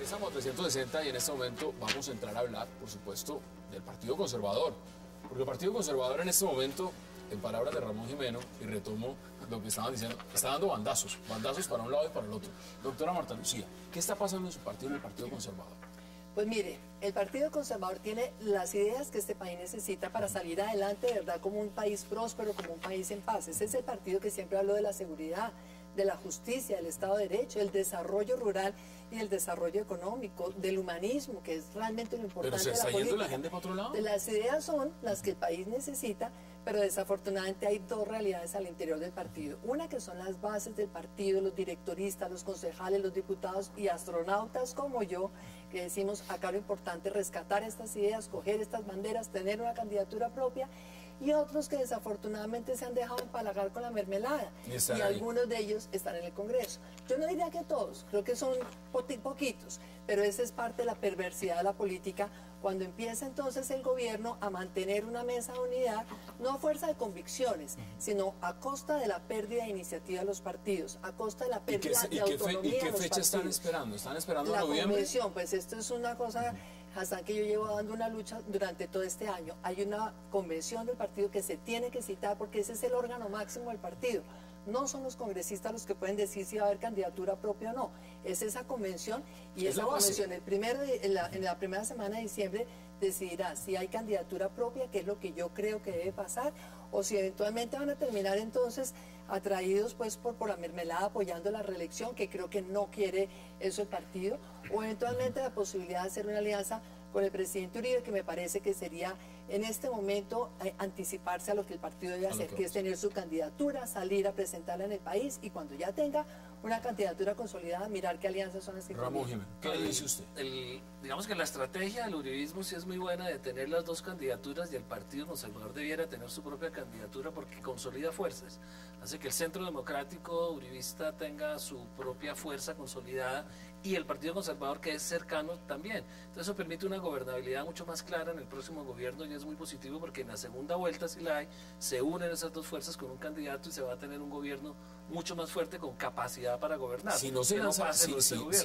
Estamos a 360 y en este momento vamos a entrar a hablar, por supuesto, del Partido Conservador. Porque el Partido Conservador en este momento, en palabras de Ramón Jimeno, y retomo lo que estaban diciendo, está dando bandazos para un lado y para el otro. Doctora Marta Lucía, ¿qué está pasando en su partido, en el Partido Conservador? Pues mire, el Partido Conservador tiene las ideas que este país necesita para salir adelante, de verdad, como un país próspero, como un país en paz. Ese es el partido que siempre habló de la seguridad, de la justicia, del Estado de Derecho, del desarrollo rural y del desarrollo económico, del humanismo, que es realmente lo importante de la política. ¿Pero se está yendo la gente para otro lado? Las ideas son las que el país necesita, pero desafortunadamente hay dos realidades al interior del partido. Una que son las bases del partido, los directoristas, los concejales, los diputados y astronautas como yo, que decimos acá lo importante es rescatar estas ideas, coger estas banderas, tener una candidatura propia, y otros que desafortunadamente se han dejado empalagar con la mermelada, y algunos de ellos están en el Congreso. Yo no diría que todos, creo que son poquitos, pero esa es parte de la perversidad de la política, cuando empieza entonces el gobierno a mantener una mesa de unidad, no a fuerza de convicciones, sino a costa de la pérdida de iniciativa de los partidos, a costa de la pérdida de autonomía de los partidos. ¿Y qué fecha están esperando? ¿Están esperando la noviembre? Convención, pues esto es una cosa, hasta que yo llevo dando una lucha durante todo este año. Hay una convención del partido que se tiene que citar porque ese es el órgano máximo del partido. No son los congresistas los que pueden decir si va a haber candidatura propia o no. Es esa convención, y esa convención en la primera semana de diciembre decidirá si hay candidatura propia, que es lo que yo creo que debe pasar, o si eventualmente van a terminar entonces atraídos pues por la mermelada apoyando la reelección, que creo que no quiere eso el partido, o eventualmente la posibilidad de hacer una alianza con el presidente Uribe, que me parece que sería en este momento anticiparse a lo que el partido debe hacer, que es tener su candidatura, salir a presentarla en el país, y cuando ya tenga una candidatura consolidada, mirar qué alianzas son las que Ramón Jiménez, ¿qué dice usted? Digamos que la estrategia del uribismo sí es muy buena, de tener las dos candidaturas, y el Partido Conservador debiera tener su propia candidatura porque consolida fuerzas, hace que el Centro Democrático uribista tenga su propia fuerza consolidada, y el Partido Conservador, que es cercano, también. Entonces eso permite una gobernabilidad mucho más clara en el próximo gobierno, y es muy positivo porque en la segunda vuelta, si la hay, se unen esas dos fuerzas con un candidato y se va a tener un gobierno mucho más fuerte con capacidad para gobernar. Si no se lanza, si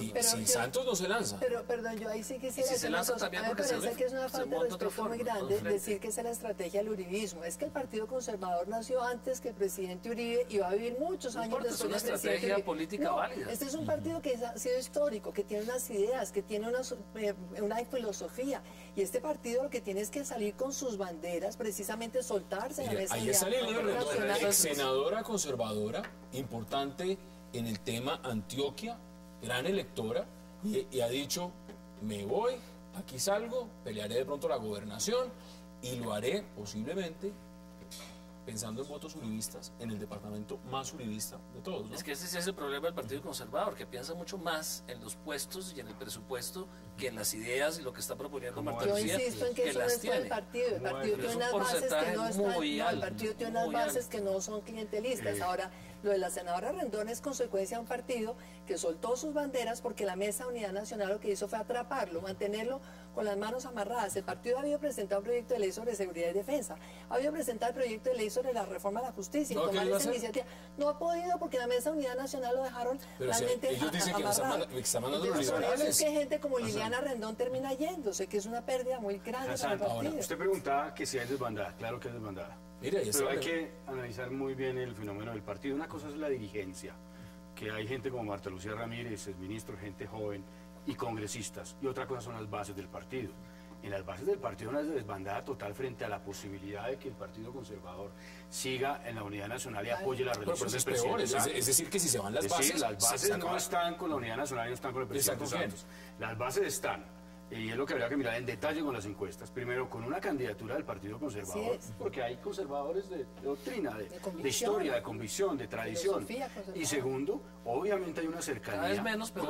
Santos no se lanza. Pero perdón, yo ahí sí quisiera si decir se lanza, una cosa. también, A mí me parece que es una falta de respeto muy grande decir que esa es la estrategia del uribismo. Es que el Partido Conservador nació antes que el presidente Uribe y va a vivir muchos años después del presidente Uribe. Es una estrategia política válida. Este es un partido que ha sido histórico, que tiene unas ideas, que tiene una filosofía, y este partido lo que tiene es que salir con sus banderas, precisamente soltarse en la mesa. Ahí está la ex senadora conservadora, importante en el tema Antioquia, gran electora, y ha dicho: me voy, aquí salgo, pelearé de pronto la gobernación, y lo haré posiblemente pensando en votos uribistas en el departamento más uribista de todos, ¿no? Es que ese sí es el problema del Partido Conservador, que piensa mucho más en los puestos y en el presupuesto que en las ideas y lo que está proponiendo Marta Lucía. Yo insisto en que eso no es por el partido. El partido tiene unas bases que no están, el partido tiene unas bases que no son clientelistas. Ahora, lo de la senadora Rendón es consecuencia de un partido que soltó sus banderas porque la Mesa de Unidad Nacional lo que hizo fue atraparlo, mantenerlo con las manos amarradas. El partido ha habido presentado un proyecto de ley sobre seguridad y defensa, ha habido presentado el proyecto de ley sobre la reforma a la justicia, y tomar esa iniciativa. No ha podido porque la Mesa de Unidad Nacional lo dejaron realmente ellos dicen amarrado. que están mandando los liberales. Es que gente como Liliana Rendón termina yéndose, que es una pérdida muy grande para el partido. Usted preguntaba que si hay desbandada, claro que hay desbandada. Pero hay que analizar muy bien el fenómeno del partido. Una cosa es la dirigencia, que hay gente como Marta Lucía Ramírez, exministro, gente joven y congresistas, y otra cosa son las bases del partido. En las bases del partido una desbandada total frente a la posibilidad de que el Partido Conservador siga en la unidad nacional y apoye la reelección del presidente. Es decir, que si se van las bases... las bases no están con la unidad nacional y no están con el presidente Santos. Las bases están, y es lo que habría que mirar en detalle con las encuestas. Primero, con una candidatura del Partido Conservador, porque hay conservadores de doctrina, de historia, de convicción, de tradición. Y segundo, obviamente hay una cercanía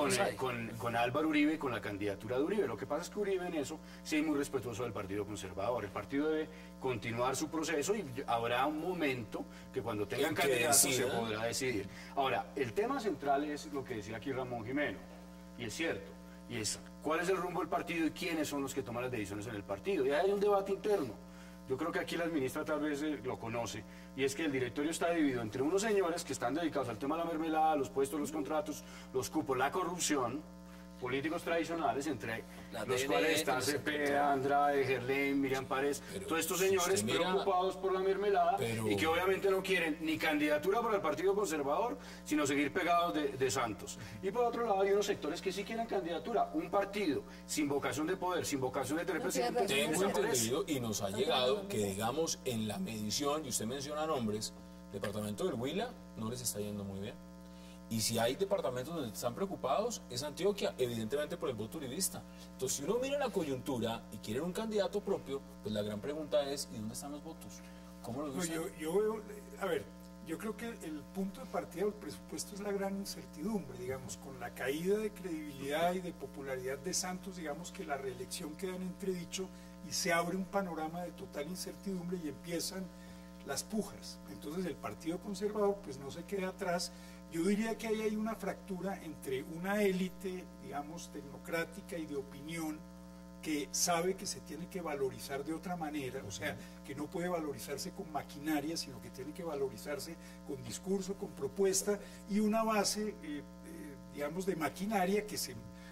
con Álvaro Uribe, con la candidatura de Uribe. Lo que pasa es que Uribe en eso sí es muy respetuoso del Partido Conservador. El partido debe continuar su proceso y habrá un momento que cuando tengan candidatos se podrá decidir. Ahora, el tema central es lo que decía aquí Ramón Jimeno, y es cierto, y es cuál es el rumbo del partido y quiénes son los que toman las decisiones en el partido. Y hay un debate interno. Yo creo que aquí la ministra tal vez lo conoce, y es que el directorio está dividido entre unos señores que están dedicados al tema de la mermelada, los puestos, los contratos, los cupos, la corrupción, políticos tradicionales, entre La los DNE, cuales están los Cepeda, Andrade, Gerlain, Miriam Párez, Pero todos estos si señores usted mira- preocupados por la mermelada Pero- y que obviamente no quieren ni candidatura para el Partido Conservador, sino seguir pegados de Santos. Y por otro lado hay unos sectores que sí quieren candidatura, un partido sin vocación de poder, sin vocación de tener No tiene presidente. razón. Tengo no merece. entendido y nos ha llegado que, digamos, en la medición, y usted menciona nombres, departamento del Huila no les está yendo muy bien. Y si hay departamentos donde están preocupados, es Antioquia, evidentemente por el voto uribista. Entonces, si uno mira la coyuntura y quiere un candidato propio, pues la gran pregunta es, ¿y dónde están los votos? ¿Cómo los No, usan? yo veo, a ver, yo creo que el punto de partida del presupuesto es la gran incertidumbre, digamos, con la caída de credibilidad y de popularidad de Santos, digamos que la reelección queda en entredicho y se abre un panorama de total incertidumbre y empiezan las pujas. Entonces el Partido Conservador pues no se queda atrás. Yo diría que ahí hay una fractura entre una élite, digamos, tecnocrática y de opinión que sabe que se tiene que valorizar de otra manera, o sea, que no puede valorizarse con maquinaria, sino que tiene que valorizarse con discurso, con propuesta, y una base, digamos, de maquinaria que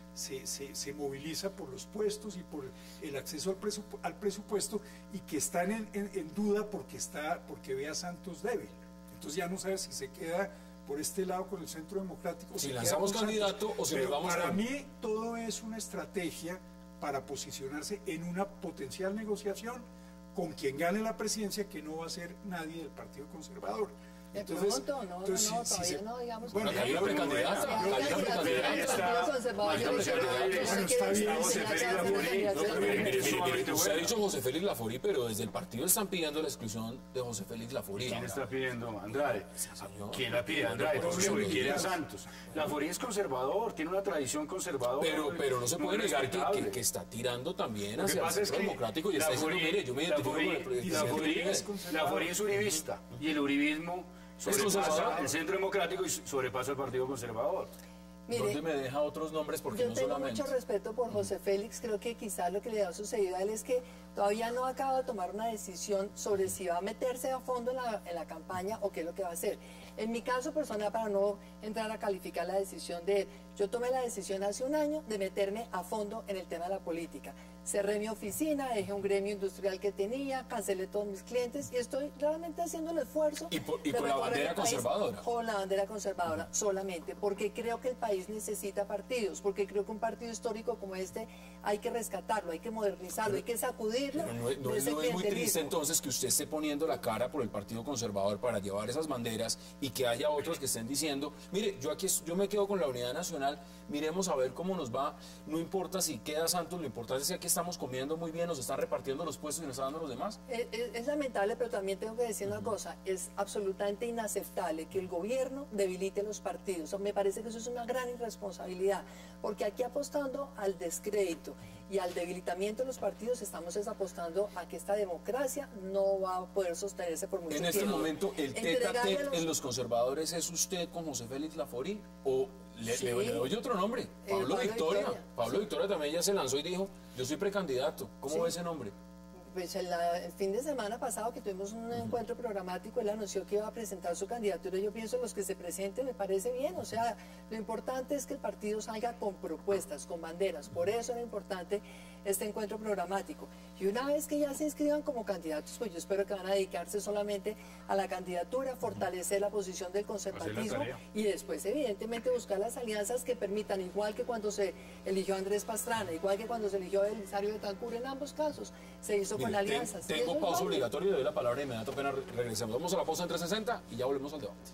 se moviliza por los puestos y por el acceso al presupuesto y que están en duda porque ve a Santos débil. Entonces ya no sabe si se queda por este lado con el Centro Democrático. Si se lanzamos queda con candidato Santos. o si nos Pero vamos para con- mí todo es una estrategia para posicionarse en una potencial negociación con quien gane la presidencia, que no va a ser nadie del Partido Conservador. De pronto, no, todavía no, digamos. Bueno, porque- hay una precandidata, Sí, hay hay una candidatura precandidata. del Partido Conservador, yo dije, no, Bueno, no se está quiere bien, decir José que Félix haya Laforí, una no, candidatura. pero mire, Mire, usted ha dicho José Félix Laforí, pero desde el partido están pidiendo la exclusión de José Félix Laforí. ¿Quién Ahora, está pidiendo? Andrade. señor. ¿Quién la pide? Andrade. Porque quiere a Santos. Laforí es conservador, tiene una tradición conservadora. Pero no se muy puede negar respetable. que está tirando también Lo que hacia el pasa es centro que democrático y está diciendo, mire, yo me identifico con el presidente. Laforí es uribista y el uribismo sobrepasa conservador. el centro democrático y sobrepasa el Partido Conservador. ¿Dónde Mire, me deja otros nombres? Porque yo no tengo solamente... mucho respeto por José Félix, creo que quizás lo que le ha sucedido a él es que todavía no acaba de tomar una decisión sobre si va a meterse a fondo en la campaña o qué es lo que va a hacer. En mi caso personal, para no entrar a calificar la decisión de él, yo tomé la decisión hace un año de meterme a fondo en el tema de la política. Cerré mi oficina, dejé un gremio industrial que tenía, cancelé todos mis clientes y estoy realmente haciendo el esfuerzo. Y de con la recorrer bandera el país conservadora. con la bandera conservadora solamente, porque creo que el país necesita partidos, porque creo que un partido histórico como este hay que rescatarlo, hay que modernizarlo, hay que sacudirlo. Pero no, de ese es muy triste clientelismo. entonces que usted esté poniendo la cara por el Partido Conservador para llevar esas banderas y que haya otros que estén diciendo, mire, yo me quedo con la unidad nacional, miremos a ver cómo nos va, no importa si queda Santos, lo importante es que aquí estamos comiendo muy bien, nos están repartiendo los puestos y nos están dando los demás. Es lamentable, pero también tengo que decir una cosa, es absolutamente inaceptable que el gobierno debilite los partidos. O sea, me parece que eso es una gran irresponsabilidad, porque aquí apostando al descrédito y al debilitamiento de los partidos, estamos apostando a que esta democracia no va a poder sostenerse por mucho En tiempo. este momento, el tete a Entregarle a tete los- en los conservadores es usted con José Félix Laforí o Sí. le doy otro nombre, Pablo Pablo Victoria. Victoria. Pablo Victoria también ya se lanzó y dijo, yo soy precandidato. ¿Cómo Sí. ve ese nombre? Pues el fin de semana pasado que tuvimos un encuentro programático, él anunció que iba a presentar su candidatura. Yo pienso los que se presenten me parece bien. O sea, lo importante es que el partido salga con propuestas, con banderas. Por eso era importante este encuentro programático. Y una vez que ya se inscriban como candidatos, pues yo espero que van a dedicarse solamente a la candidatura, fortalecer la posición del conservatismo tarea. y después, evidentemente, buscar las alianzas que permitan, igual que cuando se eligió a Andrés Pastrana, igual que cuando se eligió a Belisario Betancur, en ambos casos se hizo con Mire, alianzas. Y eso tengo es pausa válido. obligatoria y le doy la palabra de inmediato apenas regresemos. Vamos a la pausa en 360 y ya volvemos al debate.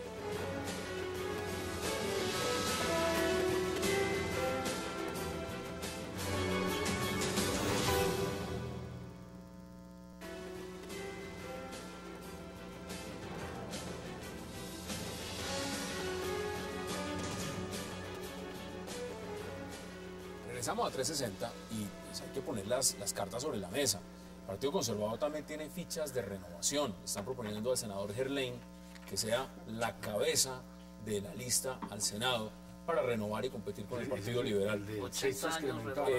Regresamos a 360 y pues, hay que poner las cartas sobre la mesa. El Partido Conservador también tiene fichas de renovación. Están proponiendo al senador Gerlain que sea la cabeza de la lista al Senado para renovar y competir con el Partido Liberal. De 80 sexo años, excremental.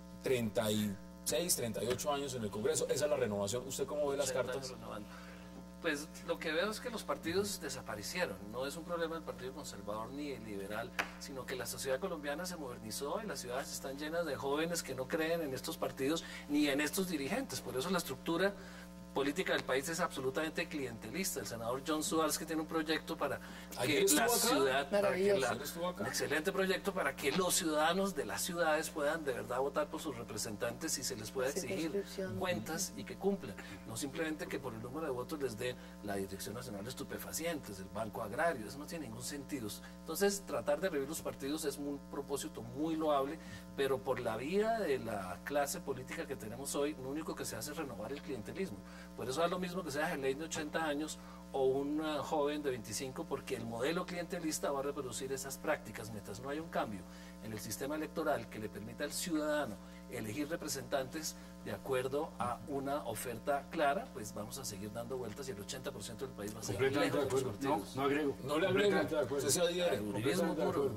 36, 38 años en el Congreso, esa es la renovación. ¿Usted cómo ve las 80 cartas? años renovando. Pues lo que veo es que los partidos desaparecieron. No es un problema del Partido Conservador ni el liberal, sino que la sociedad colombiana se modernizó y las ciudades están llenas de jóvenes que no creen en estos partidos ni en estos dirigentes. Por eso la estructura política del país es absolutamente clientelista. El senador John Suárez, que tiene un proyecto para que la ciudad, un excelente proyecto para que los ciudadanos de las ciudades puedan de verdad votar por sus representantes y se les pueda exigir cuentas y que cumplan. No simplemente que por el número de votos les dé la Dirección Nacional de Estupefacientes, el Banco Agrario. Eso no tiene ningún sentido. Entonces, tratar de revivir los partidos es un propósito muy loable, pero por la vía de la clase política que tenemos hoy, lo único que se hace es renovar el clientelismo. Por eso es lo mismo que sea Geley de 80 años o un joven de 25, porque el modelo clientelista va a reproducir esas prácticas. Mientras no haya un cambio en el sistema electoral que le permita al ciudadano elegir representantes de acuerdo a una oferta clara, pues vamos a seguir dando vueltas y el 80% del país va a seguir lejos de los partidos. No agrego. No le agrego. Usted se adhiere. El uribismo puro.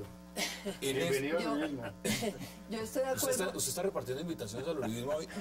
Yo estoy de acuerdo. ¿Usted está repartiendo invitaciones al uribismo hoy?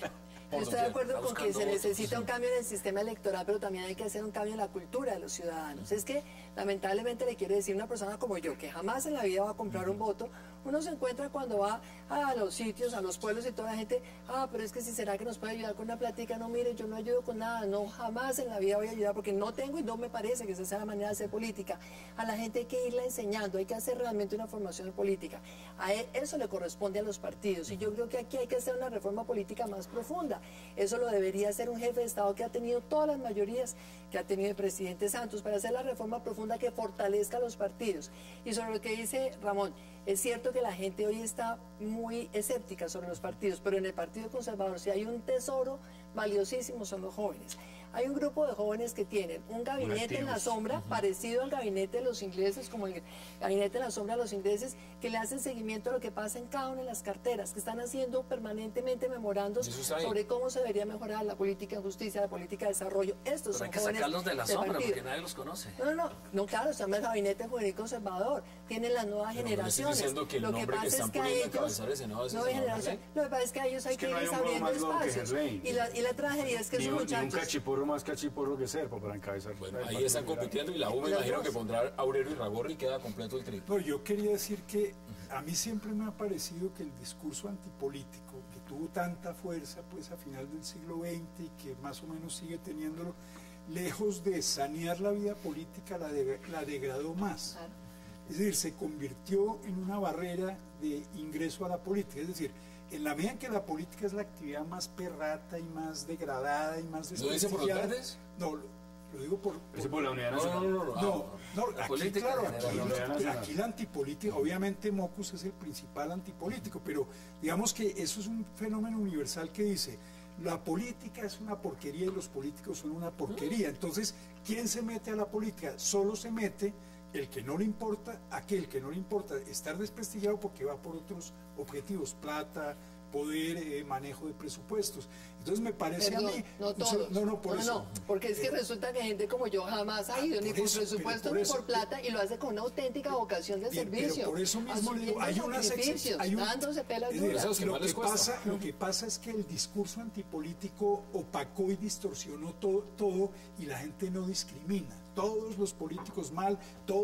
Yo estoy de acuerdo con que se necesita un cambio en el sistema electoral, pero también hay que hacer un cambio en la cultura de los ciudadanos. Es que, lamentablemente, le quiero decir, una persona como yo, que jamás en la vida va a comprar un voto, uno se encuentra cuando va a los sitios, a los pueblos y toda la gente, pero es que si será que nos puede ayudar con una plática, no, mire, yo no ayudo con nada, no, jamás en la vida voy a ayudar porque no tengo y no me parece que esa sea la manera de hacer política. A la gente hay que irla enseñando, hay que hacer realmente una formación de política. Eso le corresponde a los partidos y yo creo que aquí hay que hacer una reforma política más profunda. Eso lo debería hacer un jefe de Estado que ha tenido todas las mayorías que ha tenido el presidente Santos para hacer la reforma profunda que fortalezca a los partidos. Y sobre lo que dice Ramón, es cierto que la gente hoy está muy escéptica sobre los partidos, pero en el Partido Conservador si hay un tesoro valiosísimo son los jóvenes. Hay un grupo de jóvenes que tienen un gabinete en la sombra, parecido al gabinete de los ingleses, como el gabinete en la sombra de los ingleses, que le hacen seguimiento a lo que pasa en cada una de las carteras, que están haciendo permanentemente memorandos sobre cómo se debería mejorar la política de justicia, la política de desarrollo. Estos son hay que jóvenes sacarlos de la sombra porque nadie los conoce. No, claro, están en el gabinete juvenil conservador, tienen las nuevas generaciones. Diciendo que el lo que nombre pasa que están es que poniendo a en cabezar el Senado es lo que pasa es que a ellos hay que no hay irles un abriendo más nuevo que espacios. Gerlain. Y la tragedia es que esos Ni un muchachos... cachiporro más cachiporro que Serpa para encabezar. Bueno, ahí están compitiendo y la U me imagino que pondrá Aurelio Irragorri y queda completo el tri. No, yo quería decir que a mí siempre me ha parecido que el discurso antipolítico, que tuvo tanta fuerza pues a final del siglo XX y que más o menos sigue teniéndolo, lejos de sanear la vida política, la degradó más. Claro. Es decir, se convirtió en una barrera de ingreso a la política. Es decir, en la medida en que la política es la actividad más perrata y más degradada y más ¿Lo dice por los desprestigiada... verdes? No, lo digo por la Unidad Nacional. no, aquí, política claro, general. aquí la antipolítica, obviamente Mocus es el principal antipolítico, pero digamos que eso es un fenómeno universal que dice, la política es una porquería y los políticos son una porquería. Entonces, ¿quién se mete a la política? Solo se mete el que no le importa, aquel que no le importa estar desprestigiado porque va por otros objetivos, plata, poder, manejo de presupuestos. Entonces me parece Perdón, a mí... no todos. por eso. Porque es que resulta que gente como yo jamás ha ido ni por eso, presupuesto por ni eso, por plata y lo hace con una auténtica vocación de Bien, servicio. pero por eso mismo le digo, hay unas sacrificios, dándose pelas es decir, duras. lo que pasa es que el discurso antipolítico opacó y distorsionó todo y la gente no discrimina. Todos los políticos mal,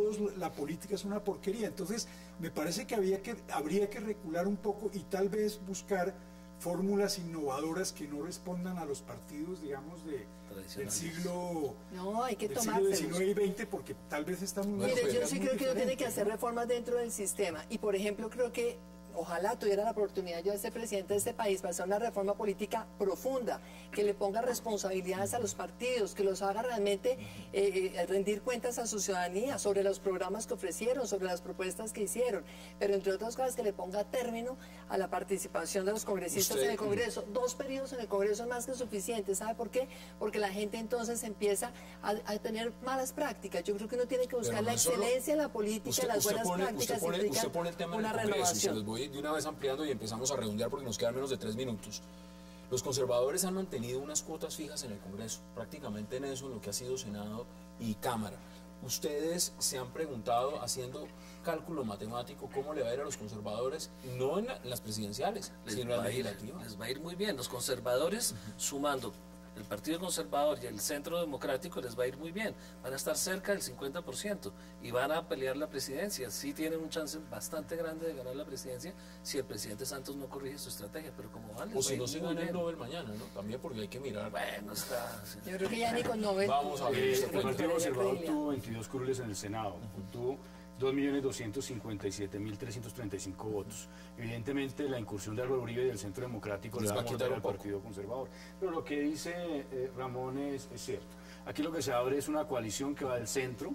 la política es una porquería. Entonces, me parece que habría que recular un poco y tal vez buscar fórmulas innovadoras que no respondan a los partidos, digamos, del siglo, no, hay que del siglo XIX y XX, porque tal vez estamos... Mire, yo sí creo que uno tiene que hacer reformas dentro del sistema. Y, por ejemplo, creo que ojalá tuviera la oportunidad yo de ser presidente de este país para hacer una reforma política profunda, que le ponga responsabilidades a los partidos, que los haga realmente rendir cuentas a su ciudadanía sobre los programas que ofrecieron, sobre las propuestas que hicieron, pero entre otras cosas que le ponga término a la participación de los congresistas en el Congreso. 2 periodos en el Congreso es más que suficiente. ¿Sabe por qué? Porque la gente entonces empieza a tener malas prácticas. Yo creo que uno tiene que buscar la excelencia en la política, las buenas prácticas usted pone el tema una del Congreso, renovación. y se los voy de una vez ampliando y empezamos a redondear porque nos quedan menos de 3 minutos. Los conservadores han mantenido unas cuotas fijas en el Congreso, prácticamente en eso, en lo que ha sido Senado y Cámara. Ustedes se han preguntado, haciendo cálculo matemático, cómo le va a ir a los conservadores, no en las presidenciales, sino en las legislativas. Les va a ir muy bien. Los conservadores, sumando el Partido Conservador y el Centro Democrático les va a ir muy bien, van a estar cerca del 50% y van a pelear la presidencia. Sí tienen un chance bastante grande de ganar la presidencia si el presidente Santos no corrige su estrategia, pero como van, O si no se gana el Nobel mañana, ¿no? También porque hay que mirar. Bueno, está... Yo creo que ya ni con Nobel. Vamos a ver. El Partido Conservador tuvo 22 curules en el Senado, obtuvo 2.257.335 votos. Evidentemente la incursión de Álvaro Uribe y del Centro Democrático le va a morder al Partido Conservador. Pero lo que dice Ramón es cierto. Aquí lo que se abre es una coalición que va del centro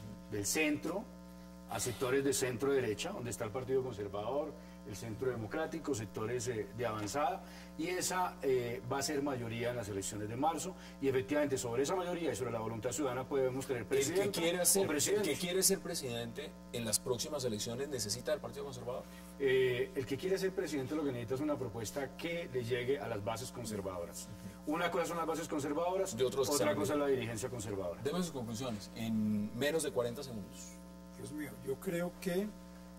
a sectores de centro-derecha, donde está el Partido Conservador, el Centro Democrático, sectores de avanzada, y esa va a ser mayoría en las elecciones de marzo, y efectivamente sobre esa mayoría y sobre la voluntad ciudadana podemos tener presidente. El que quiere ser presidente en las próximas elecciones necesita del Partido Conservador. El que quiere ser presidente lo que necesita es una propuesta que le llegue a las bases conservadoras. Una cosa son las bases conservadoras, otra cosa es la dirigencia conservadora. Deme sus conclusiones en menos de 40 segundos. Dios mío, yo creo que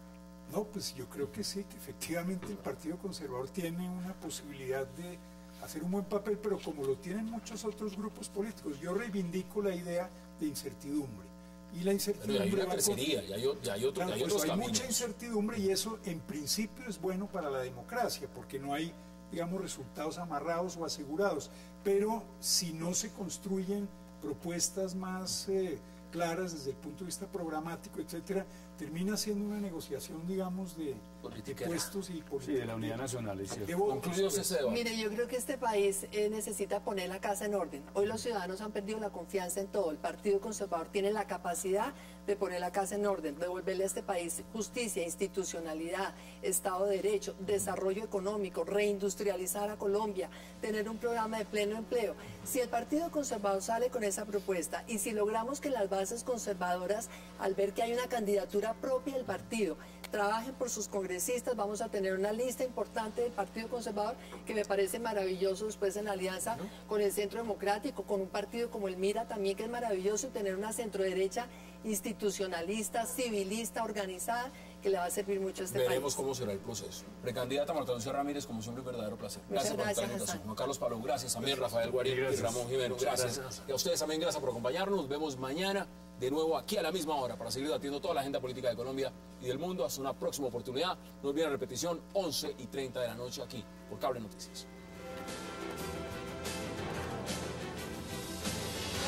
yo creo que sí, que efectivamente el Partido Conservador tiene una posibilidad de hacer un buen papel, pero como lo tienen muchos otros grupos políticos, yo reivindico la idea de incertidumbre. Y la incertidumbre... Pero hay una crecería, y hay otros hay caminos. mucha incertidumbre y eso en principio es bueno para la democracia, porque no hay, digamos, resultados amarrados o asegurados. Pero si no se construyen propuestas más claras desde el punto de vista programático, etcétera, termina siendo una negociación, digamos, de puestos y política. Sí, de la unidad nacional, es cierto. Concluidos ese debate. Mire, yo creo que este país necesita poner la casa en orden. Hoy los ciudadanos han perdido la confianza en todo. El Partido Conservador tiene la capacidad de poner la casa en orden, devolverle a este país justicia, institucionalidad, Estado de Derecho, desarrollo económico, reindustrializar a Colombia, tener un programa de pleno empleo. Si el Partido Conservador sale con esa propuesta y si logramos que las bases conservadoras, al ver que hay una candidatura propia del partido, trabajen por sus congresistas, vamos a tener una lista importante del Partido Conservador que me parece maravilloso después en alianza con el Centro Democrático, con un partido como el MIRA también, que es maravilloso, y tener una centroderecha institucionalista, civilista, organizada, que le va a servir mucho a este país. Veremos cómo será el proceso. Precandidata Marta Lucía Ramírez, como siempre, un verdadero placer. Gracias por esta invitación. Juan Carlos Pablo, gracias. También Rafael Guarín y Ramón Jimeno, gracias. Y a ustedes también, gracias por acompañarnos. Nos vemos mañana de nuevo aquí a la misma hora para seguir debatiendo toda la agenda política de Colombia y del mundo. Hasta una próxima oportunidad. No olviden la repetición, 11:30 de la noche aquí por Cable Noticias.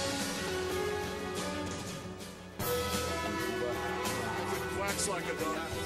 Wax like a donut.